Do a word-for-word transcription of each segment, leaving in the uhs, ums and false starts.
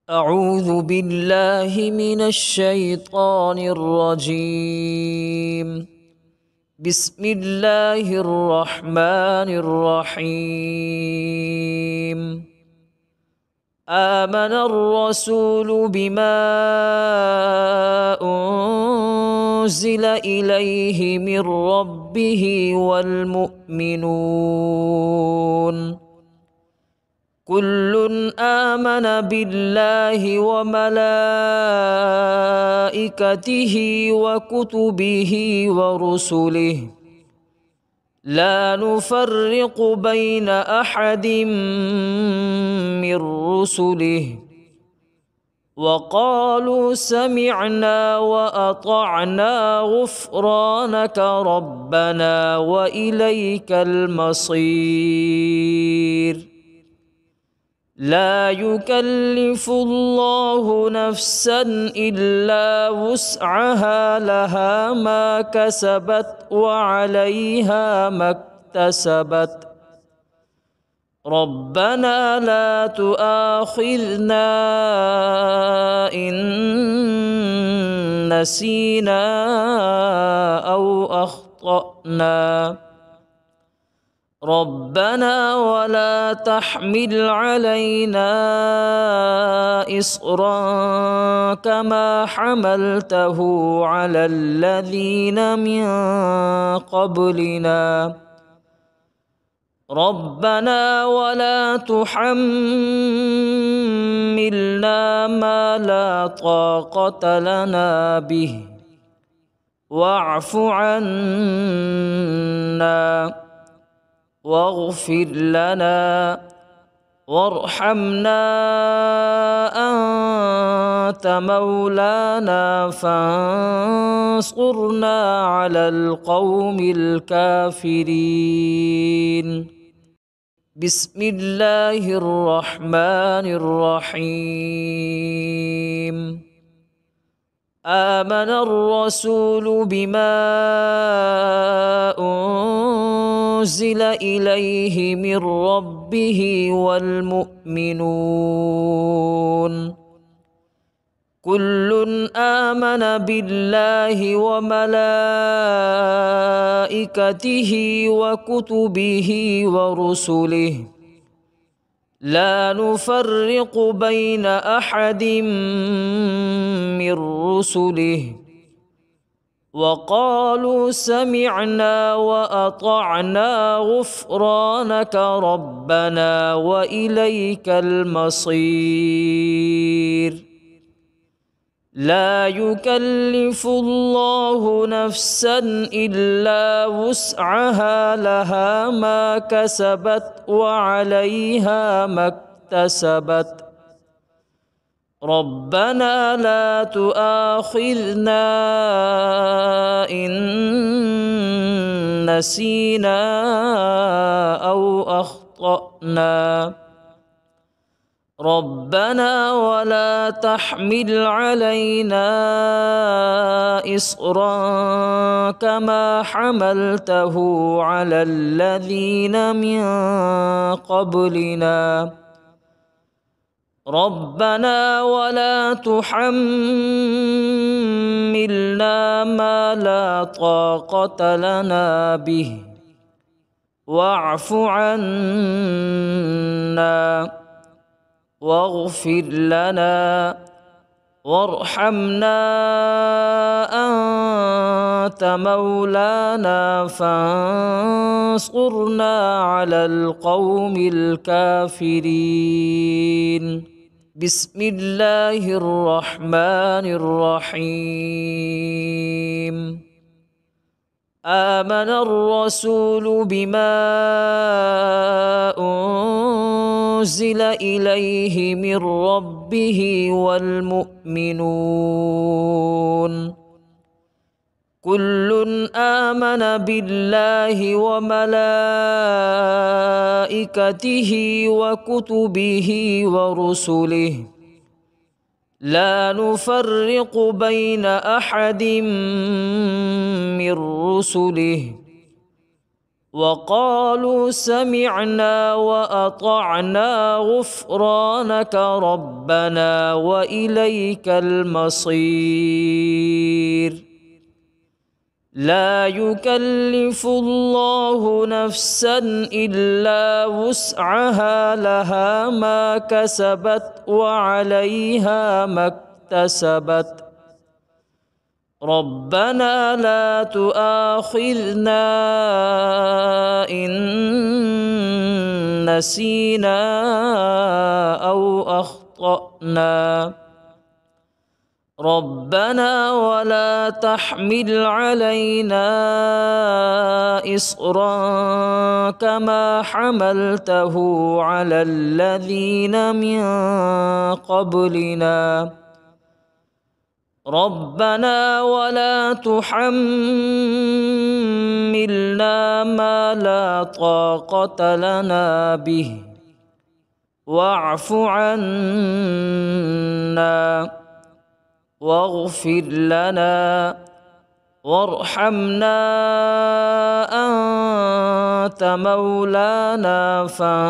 أعوذ بالله من الشيطان الرجيم. بسم الله الرحمن الرحيم. آمن الرسول بما أنزل إليه من ربه والمؤمنون كل آمن بالله وملائكته وكتبه ورسله لا نفرق بين أحد من رسله وقالوا سمعنا وأطعنا غفرانك ربنا وإليك المصير. لا يكلف الله نفسا إلا وسعها لها ما كسبت وعليها ما اكتسبت ربنا لا تؤاخذنا إن نسينا أو أخطأنا ربنا ولا تحمل علينا إصرا كما حملته على الذين من قبلنا ربنا ولا تحملنا ما لا طاقة لنا به واعف عنا واغفر لنا وارحمنا أنت مولانا فانصرنا على القوم الكافرين. بسم الله الرحمن الرحيم. آمن الرسول بما أنزل إليه من ربه والمؤمنون كل آمن بالله وملائكته وكتبه ورسله لا نفرق بين أحد من رسله وقالوا سمعنا وأطعنا غفرانك ربنا وإليك المصير. لا يكلف الله نفسا إلا وسعها لها ما كسبت وعليها ما اكتسبت ربنا لا تؤاخذنا إن نسينا أو أخطأنا ربنا ولا تحمل علينا إصرا كما حملته على الذين من قبلنا ربنا ولا تحملنا ما لا طاقة لنا به واعف عنا واغفر لنا وارحمنا أنت مولانا فانصرنا على القوم الكافرين. بسم الله الرحمن الرحيم. آمن الرسول بما أنزل إليه من ربه والمؤمنون كل آمن بالله وملائكته وكتبه ورسله لا نفرق بين أحد من رسله وقالوا سمعنا وأطعنا غفرانك ربنا وإليك المصير. لا يكلف الله نفسا إلا وسعها، لها ما كسبت وعليها ما اكتسبت. ربنا لا تؤاخذنا إن نسينا أو أخطأنا. ربنا ولا تحمل علينا إصرا كما حملته على الذين من قبلنا. ربنا ولا تحملنا ما لا طاقة لنا به واعف عنا واغفر لنا وارحمنا أنت مولانا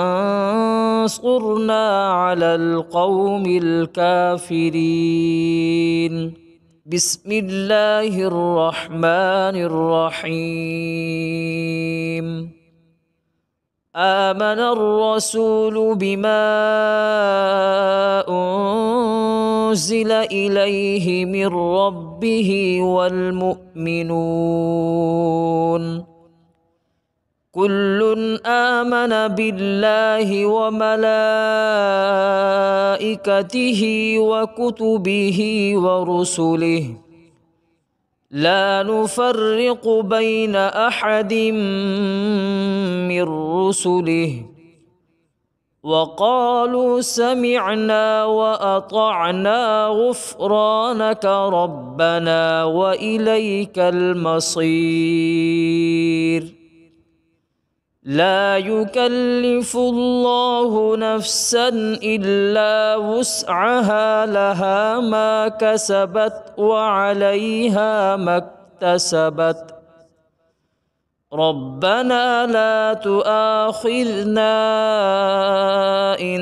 فانصرنا على القوم الكافرين. بسم الله الرحمن الرحيم. آمن الرسول بما أنزل إليه من ربه والمؤمنون كل آمن بالله وملائكته وكتبه ورسله لا نفرق بين أحد من رسله وقالوا سمعنا وأطعنا غفرانك ربنا وإليك المصير. لا يكلف الله نفسا إلا وسعها، لها ما كسبت وعليها ما اكتسبت. ربنا لا تؤاخذنا إن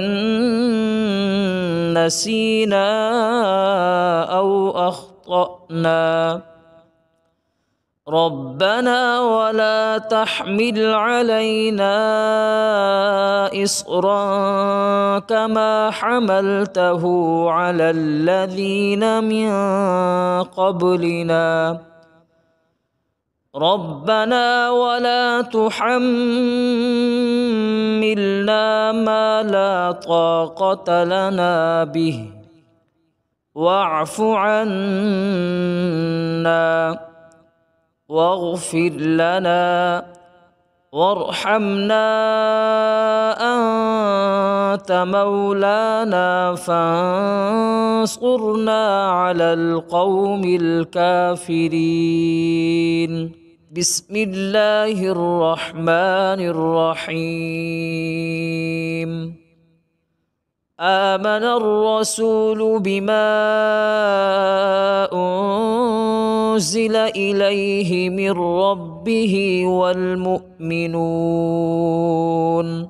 نسينا أو أخطأنا. ربنا ولا تحمل علينا إصرا كما حملته على الذين من قبلنا. ربنا ولا تحملنا ما لا طاقة لنا به واعف عنا واغفر لنا وارحمنا أنت مولانا فانصرنا على القوم الكافرين. بسم الله الرحمن الرحيم. آمن الرسول بما أنزل إليه من ربه والمؤمنون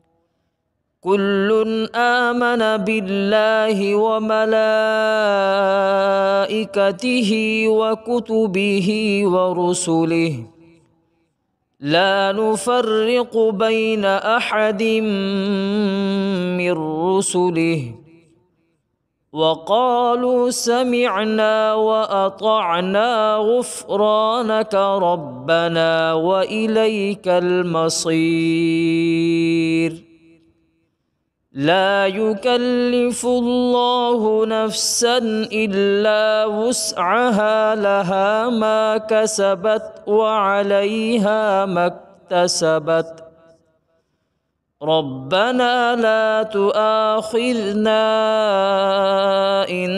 كل آمن بالله وملائكته وكتبه ورسله لا نفرق بين أحد من رسله وقالوا سمعنا وأطعنا غفرانك ربنا وإليك المصير. لا يكلف الله نفسا إلا وسعها، لها ما كسبت وعليها ما اكتسبت. ربنا لا تؤاخذنا إن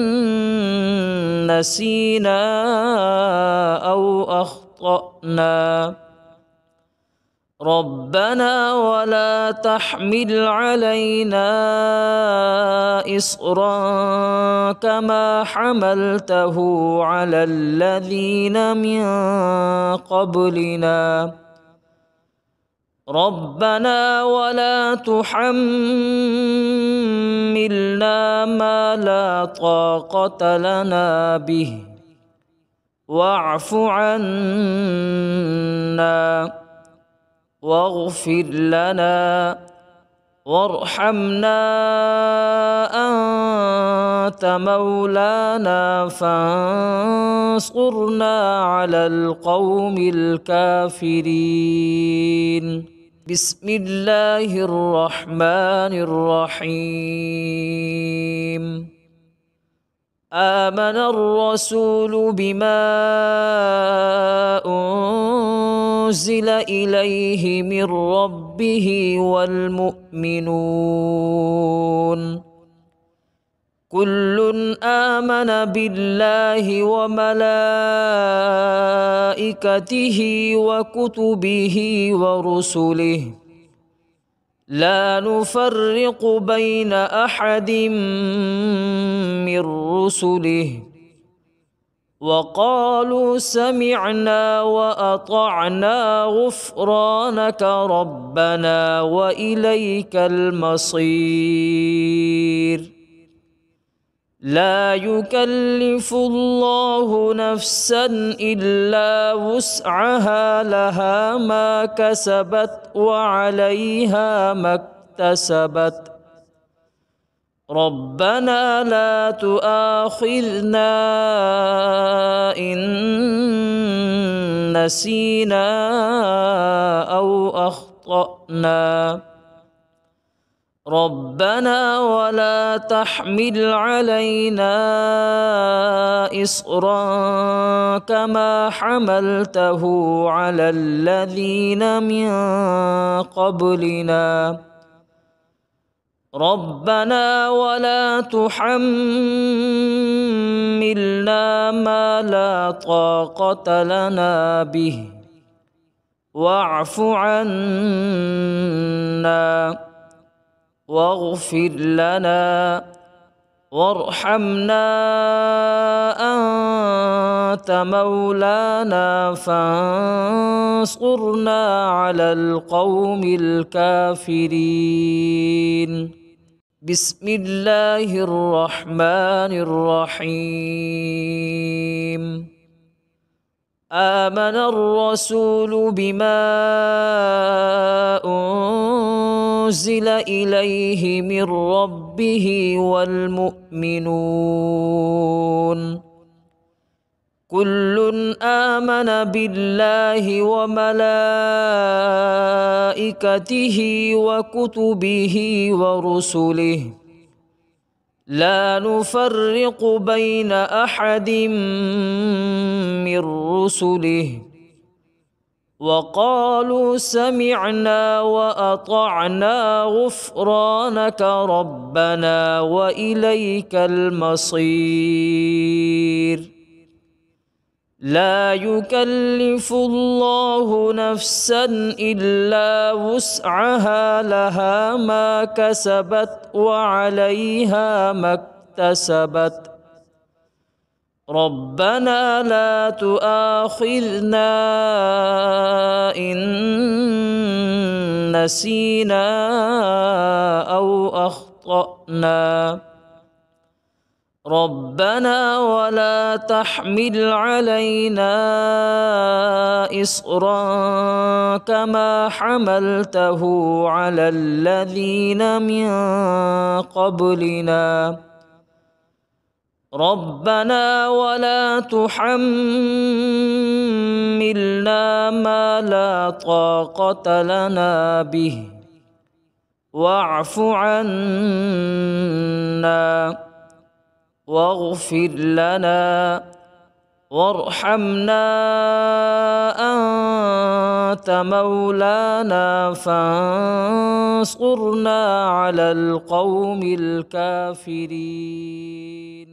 نسينا أو أخطأنا. ربنا ولا تحمل علينا إصرا كما حملته على الذين من قبلنا. ربنا ولا تحملنا ما لا طاقة لنا به واعف عنا واغفر لنا وارحمنا أنت مولانا فانصرنا على القوم الكافرين. بسم الله الرحمن الرحيم. آمن الرسول بما أنزل إليه من ربه والمؤمنون كل آمن بالله وملائكته وكتبه ورسله لا نفرق بين أحد من رسله وقالوا سمعنا وأطعنا غفرانك ربنا وإليك المصير. لا يكلف الله نفسا إلا وسعها لها ما كسبت وعليها ما اكتسبت ربنا لا تؤاخذنا إن نسينا أو أخطأنا ربنا ولا تحمل علينا إصرا كما حملته على الذين من قبلنا ربنا ولا تحملنا ما لا طاقة لنا به واعف عنا واغفر لنا وارحمنا أنت مولانا فانصرنا على القوم الكافرين. بسم الله الرحمن الرحيم. آمن الرسول بما أنزل إليه من ربه والمؤمنون كل آمن بالله وملائكته وكتبه ورسله لا نفرق بين أحد من رسله وقالوا سمعنا وأطعنا غفرانك ربنا وإليك المصير. لا يكلف الله نفسا إلا وسعها لها ما كسبت وعليها ما اكتسبت ربنا لا تؤاخذنا إن نسينا أو أخطأنا ربنا ولا تحمل علينا إصرا كما حملته على الذين من قبلنا ربنا ولا تحملنا ما لا طاقة لنا به واعف عنا واغفر لنا وارحمنا أنت مولانا فانصرنا على القوم الكافرين.